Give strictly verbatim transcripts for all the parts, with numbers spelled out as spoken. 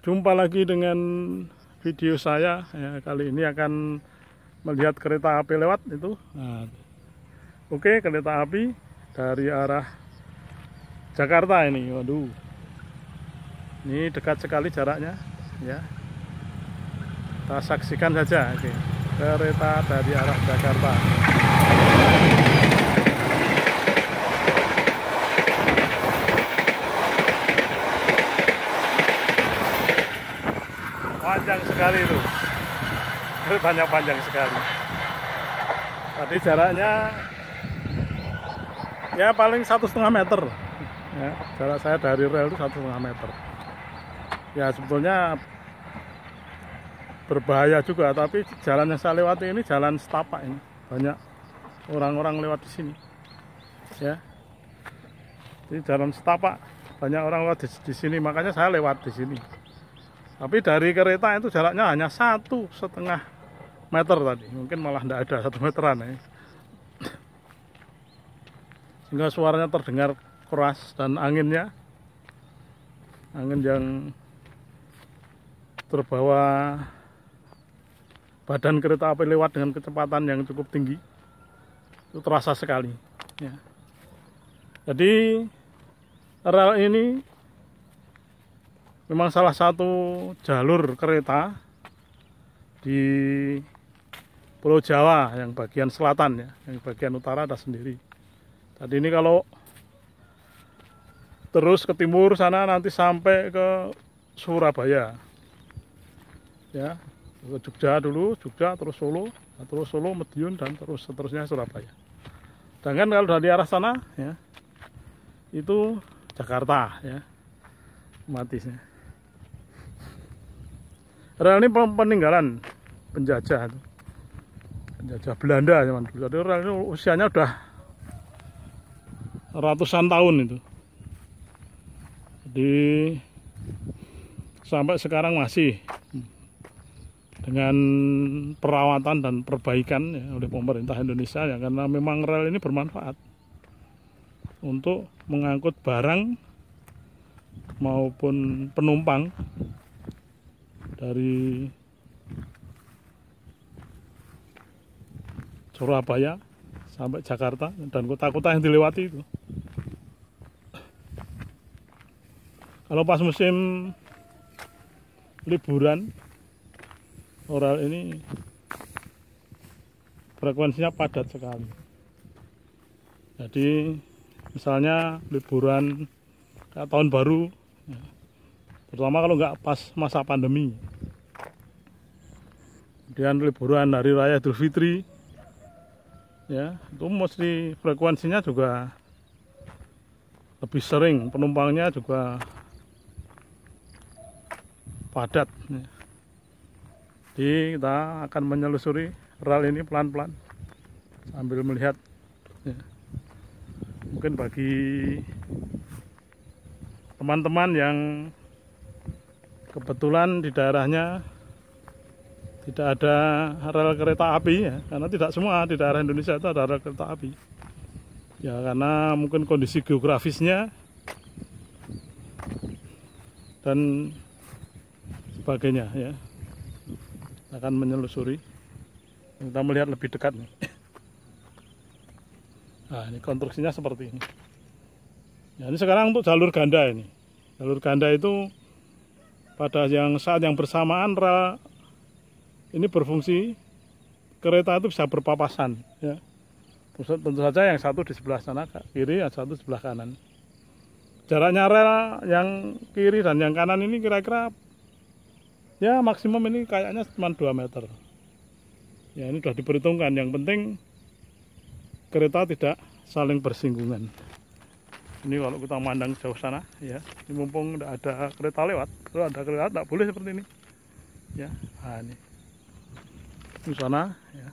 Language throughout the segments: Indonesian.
Jumpa lagi dengan video saya ya, kali ini akan melihat kereta api lewat itu. Nah, oke, kereta api dari arah Jakarta ini. Waduh, ini dekat sekali jaraknya ya. Kita saksikan saja. Oke, kereta dari arah Jakarta. Panjang sekali itu, banyak panjang sekali. Tadi jaraknya ya paling satu setengah meter. Ya, jarak saya dari rel itu satu setengah meter. Ya sebetulnya berbahaya juga, tapi jalan yang saya lewati ini jalan setapak ini, banyak orang-orang lewat di sini. Ya, ini jalan setapak, banyak orang lewat di, di sini, makanya saya lewat di sini. Tapi dari kereta itu jaraknya hanya satu setengah meter tadi, mungkin malah tidak ada satu meteran ya. Sehingga suaranya terdengar keras dan anginnya, angin yang terbawa badan kereta api lewat dengan kecepatan yang cukup tinggi, itu terasa sekali. Ya. Jadi rel ini memang salah satu jalur kereta di Pulau Jawa yang bagian selatan ya, yang bagian utara ada sendiri. Tadi ini kalau terus ke timur sana nanti sampai ke Surabaya, ya, ke Jogja dulu, Jogja terus Solo, terus Solo, Madiun dan terus seterusnya Surabaya. Sedangkan kalau dari arah sana, ya, itu Jakarta, ya, otomatisnya. Rel ini peninggalan penjajah, penjajah Belanda zaman dulu. Jadi rel ini usianya udah ratusan tahun itu. Jadi sampai sekarang masih dengan perawatan dan perbaikan ya, oleh pemerintah Indonesia ya, karena memang rel ini bermanfaat untuk mengangkut barang maupun penumpang dari Surabaya sampai Jakarta dan kota-kota yang dilewati itu. Kalau pas musim liburan, rel ini frekuensinya padat sekali. Jadi misalnya liburan kayak tahun baru, ya, terutama kalau nggak pas masa pandemi. Kemudian liburan hari raya Idul Fitri, ya, itu mesti frekuensinya juga lebih sering, penumpangnya juga padat. Ya. Jadi kita akan menyelusuri rel ini pelan-pelan sambil melihat. Ya. Mungkin bagi teman-teman yang kebetulan di daerahnya tidak ada rel kereta api ya, karena tidak semua di daerah Indonesia itu ada rel kereta api ya, karena mungkin kondisi geografisnya dan sebagainya ya. Kita akan menyelusuri, kita melihat lebih dekat nih. Nah, ini konstruksinya seperti ini ya. Ini sekarang untuk jalur ganda ini. Jalur ganda itu pada yang saat yang bersamaan rel ini berfungsi, kereta itu bisa berpapasan ya. Tentu saja yang satu di sebelah sana kiri, yang satu di sebelah kanan. Jaraknya rel yang kiri dan yang kanan ini kira-kira ya maksimum ini kayaknya cuma dua meter. Ya, ini sudah diperhitungkan, yang penting kereta tidak saling bersinggungan. Ini kalau kita memandang jauh sana ya, ini mumpung tidak ada kereta lewat. Kalau ada kereta tidak boleh seperti ini ya. Nah, ini di sana ya.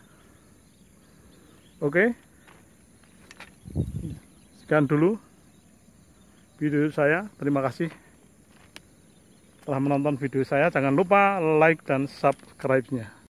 Oke, sekian dulu video saya. Terima kasih telah menonton video saya. Jangan lupa like dan subscribe-nya.